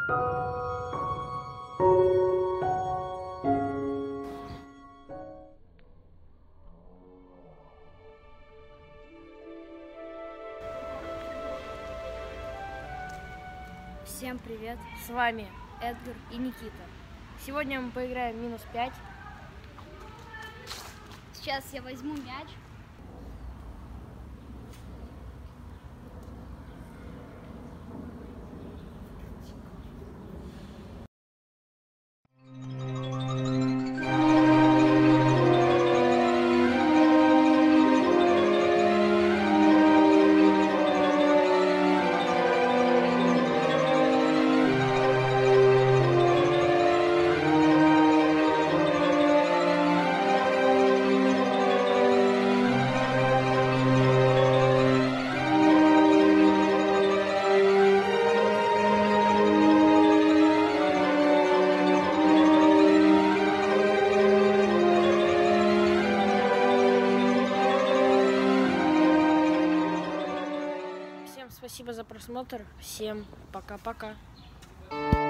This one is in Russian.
Всем привет! С вами Эдгар и Никита. Сегодня мы поиграем -5. Сейчас я возьму мяч. Всем спасибо за просмотр. Всем пока-пока.